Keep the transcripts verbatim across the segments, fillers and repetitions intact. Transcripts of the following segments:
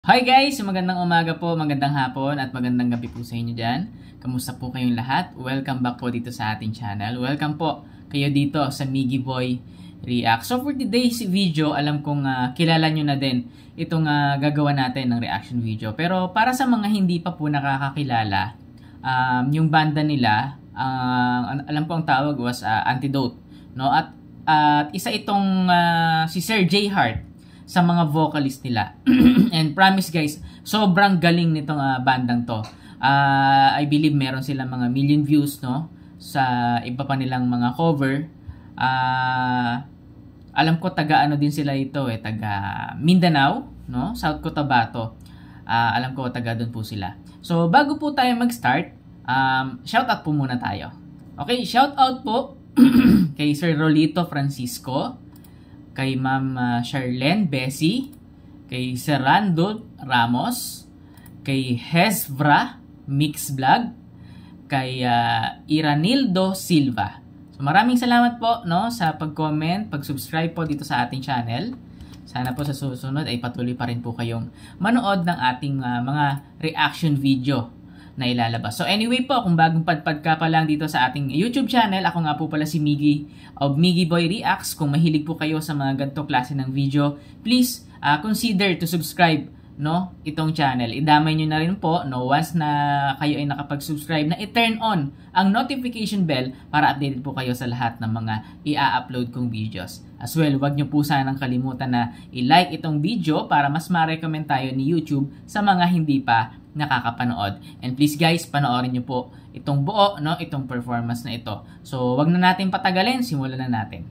Hi guys! Magandang umaga po, magandang hapon at magandang gabi po sa inyo dyan. Kamusta po kayong lahat? Welcome back po dito sa ating channel. Welcome po kayo dito sa Miggy Boy React. So for today's video, alam kong uh, kilala nyo na din itong uh, gagawa natin ng reaction video. Pero para sa mga hindi pa po nakakakilala, um, yung banda nila, uh, alam ko ang tawag was uh, Antidote. No? At, uh, at isa itong uh, si Sir J Heart sa mga vocalist nila. And promise guys, sobrang galing nitong uh, bandang to. Uh, I believe meron silang mga million views no sa iba pa nilang mga cover. Uh, alam ko taga ano din sila ito eh, taga Mindanao, no? South Cotabato. Uh, alam ko taga doon po sila. So bago po tayo mag-start, um, shout out po muna tayo. Okay, shout out po kay Sir Rolito Francisco, kay Ma'am uh, Charlene Bessie, kay Sir Randall Ramos, kay Hezvra Mix Vlog, kay uh, Iranildo Silva. So maraming salamat po no sa pag-comment, pag-subscribe po dito sa ating channel. Sana po sa susunod ay patuloy pa rin po kayong manood ng ating uh, mga reaction video na ilalabas. So anyway po, kung bagong padpad ka pa lang dito sa ating YouTube channel, ako nga po pala si Miggy of Miggy Boy Reacts. Kung mahilig po kayo sa mga ganito klase ng video, please uh, consider to subscribe no itong channel. Idamay nyo na rin po no once na kayo ay nakapag-subscribe na i-turn on ang notification bell para updated po kayo sa lahat ng mga i-upload kong videos. As well, wag nyo po sanang kalimutan na i-like itong video para mas ma-recommend tayo ni YouTube sa mga hindi pa nakakapanood. And please guys, panoorin nyo po itong buo, no, itong performance na ito. So, wag na natin patagalin, simulan na natin.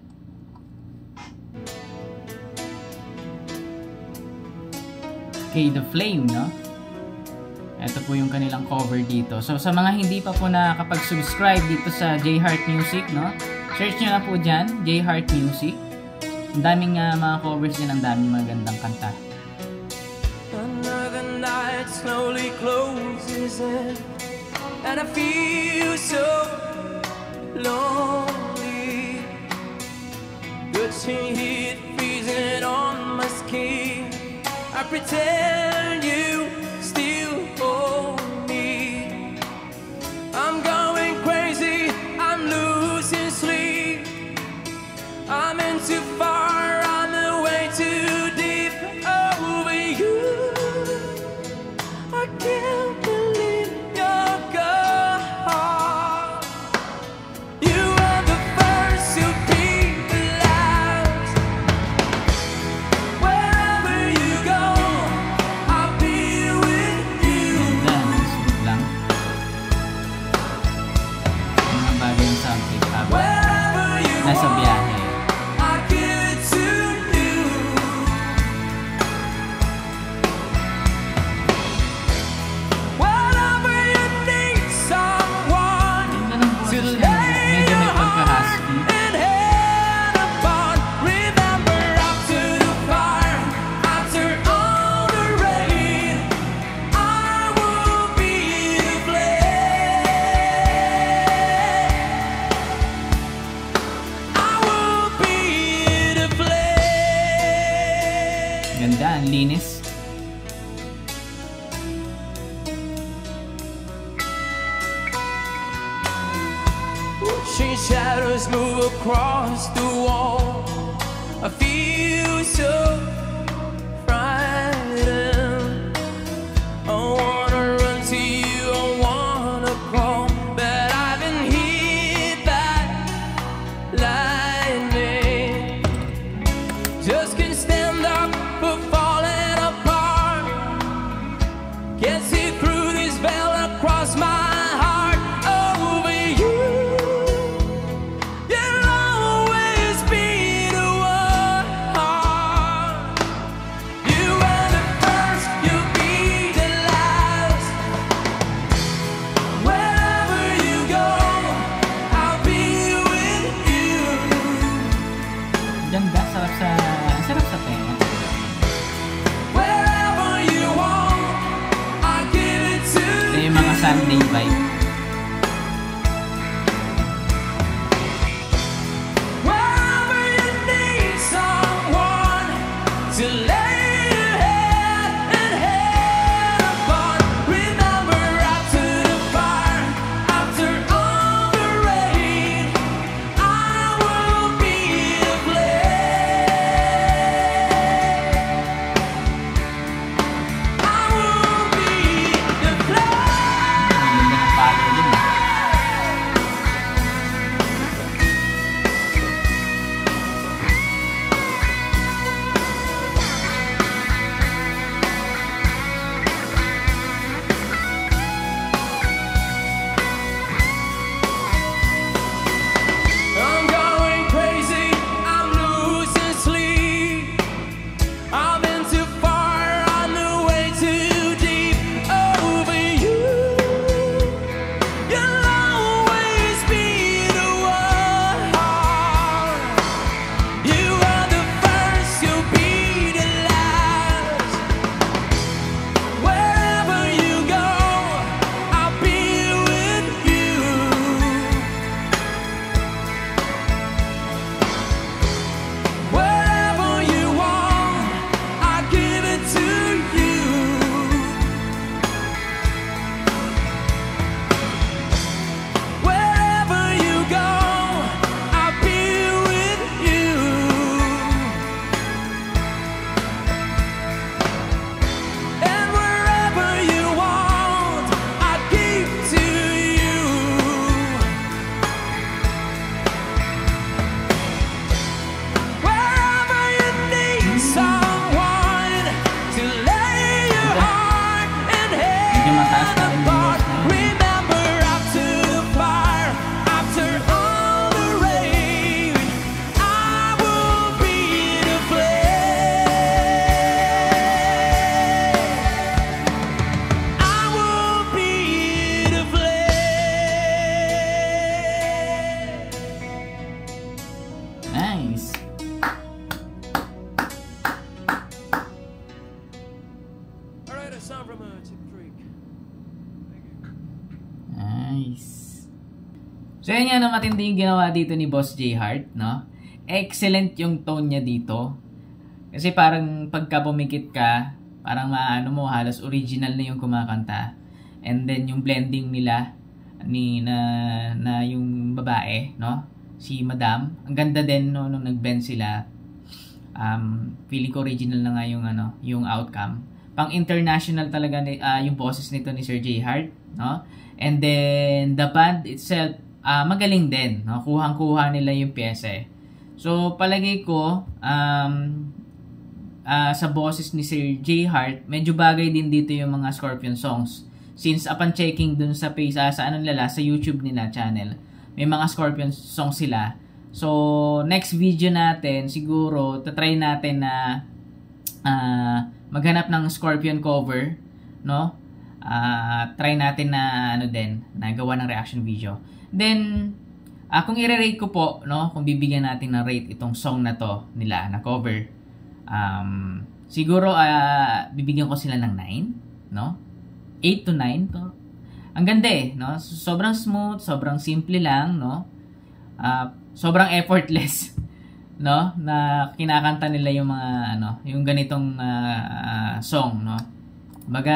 Okay, The Flame, no? Ito po yung kanilang cover dito. So, sa mga hindi pa po nakakapag-subscribe dito sa J Heart Music, no? Search nyo na po dyan, J Heart Music. Ang daming uh, mga covers din, ang daming magandang kanta. Another night slowly closes in, and I feel so lonely. Good heat freezing on my skin. I pretend you still hold me. I'm going crazy, I'm losing sleep. I'm in too far, I'm way too deep over you. I can't believe you're gone. You are the first to be the last. Wherever you go, I'll be with you. Ganda, smooth lang. Mga bagay yung soundtrack habang Wherever you nasa are, biyahe. I give it to you. Whenever you need someone Ganda ng to boses niya. lay Medyo may your heart pagka-husky. and head upon, remember after the fire, after all the rain, I will be the flame. I will be the flame. Ganda, ang linis. Watching shadows move across the wall, I feel so frightened. I wanna run to you, I wanna call, but I've been hit by lightning. Just can't stand up for falling apart. Can't see through this veil across my heart over you. You'll always be the one. You are the first, you'll be the last. Wherever you go, I'll be with you. Ganda, sarap sa, sarap sa tenga. Wherever you want, I give it to Ito yung mga Sunday vibe. Wherever you need someone to lay your head and head get a song from a Chip Creek. Nice. So yan nga na matindi yung ginawa dito ni Boss J Hart, no? Excellent yung tone niya dito. Kasi parang pagka pumikit ka, parang maano mo, halos original na yung kumakanta. And then yung blending nila ni na na yung babae, no? Si Madam, ang ganda din no nung nag-bend sila. Um, feeling ko original na nga yung ano, yung outcome. Pang international talaga ni, uh, yung boses nito ni Sir J Hart, no? And then the band itself uh, magaling din, no? Kuhang-kuha nila yung pyesa. Eh. So palagay ko um uh, sa boses ni Sir J Hart, medyo bagay din dito yung mga Scorpion songs. Since upon checking dun sa page, uh, sa anong lala, sa YouTube nila channel, may mga Scorpion songs sila. So, next video natin, siguro, tatry natin na uh, maghanap ng Scorpion cover, no? Uh, try natin na, ano din, na gawa ng reaction video. Then, uh, kung i-rate ko po, no? Kung bibigyan natin ng rate itong song na to, nila, na cover, um, siguro, uh, bibigyan ko sila ng nine, no? eight to nine to. Ang ganda eh, no? Sobrang smooth, sobrang simple lang, no? Uh, sobrang effortless, no? Na kinakanta nila yung mga ano, yung ganitong uh, uh, song, no? Baga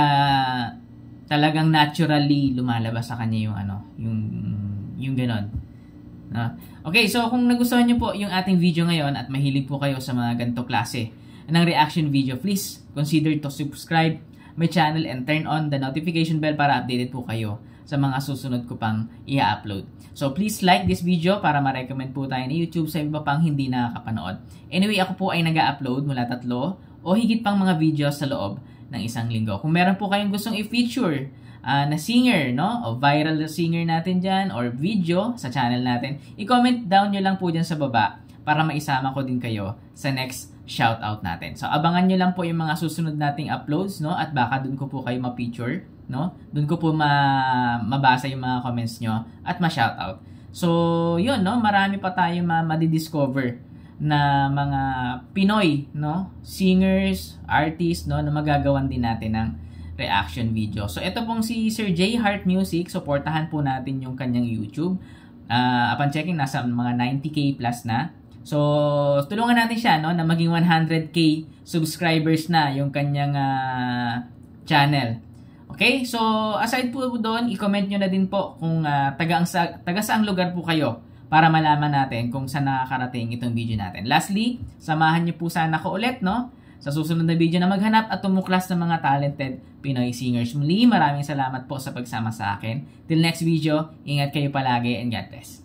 talagang naturally lumalabas sa kanya yung ano, yung yung ganon. No? Okay, so kung nagustuhan niyo po yung ating video ngayon at mahilig po kayo sa mga ganito klase ng reaction video, please consider to subscribe my channel and turn on the notification bell para updated po kayo sa mga susunod ko pang i-upload. So please like this video para ma-recommend po tayo ni YouTube sa iba pang hindi nakakapanood. Anyway, ako po ay nag-upload mula tatlo o higit pang mga videos sa loob ng isang linggo. Kung meron po kayong gustong i-feature uh, na singer, no? O viral na singer natin dyan or video sa channel natin, i-comment down nyo lang po dyan sa baba para maisama ko din kayo sa next shoutout natin. So, abangan nyo lang po yung mga susunod nating uploads, no? At baka dun ko po kayo ma-feature, no? Dun ko po ma mabasa yung mga comments nyo at ma-shoutout. So, yun, no? Marami pa tayong ma madidiscover na mga Pinoy, no? Singers, artists, no? Na magagawan din natin ng reaction video. So, ito pong si Sir J Hart Music. Supportahan po natin yung kanyang YouTube. Uh, upon checking, nasa mga ninety K plus na. So, tulungan natin siya, no, na maging one hundred K subscribers na yung kanyang uh, channel. Okay? So, aside po doon, i-comment nyo na din po kung uh, taga, taga saang lugar po kayo para malaman natin kung saan nakakarating itong video natin. Lastly, samahan nyo po sana ko ulit, no, sa susunod na video na maghanap at tumuklas ng mga talented Pinoy singers. Muli, maraming salamat po sa pagsama sa akin. Till next video, ingat kayo palagi and God bless.